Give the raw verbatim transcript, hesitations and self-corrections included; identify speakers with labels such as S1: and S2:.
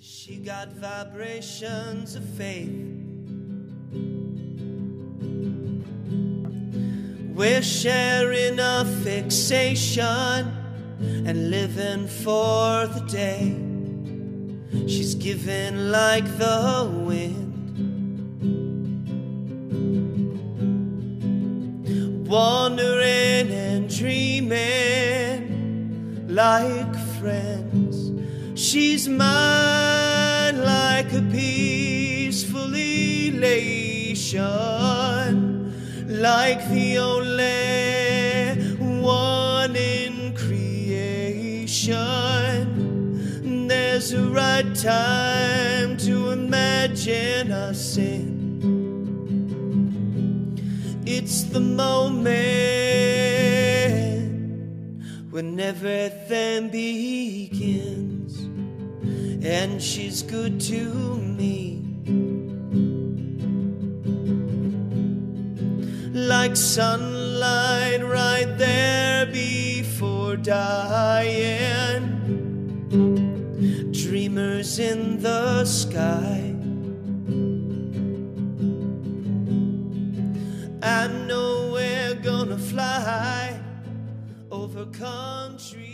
S1: She got vibrations of faith. We're sharing a fixation and living for the day. She's giving like the wind, wandering and dreaming like friends. She's mine like a peaceful elation, like the only one in creation. There's a right time to imagine us sin. It's the moment when everything begins, and she's good to me. Like sunlight right there before dying, dreamers in the sky. I know we're gonna fly over country.